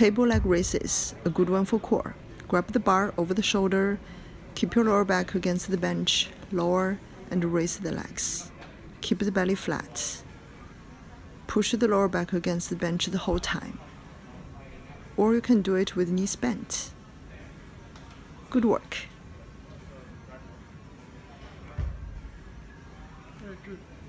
Cable leg raises, a good one for core. Grab the bar over the shoulder, keep your lower back against the bench, lower and raise the legs. Keep the belly flat. Push the lower back against the bench the whole time. Or you can do it with knees bent. Good work. Very good.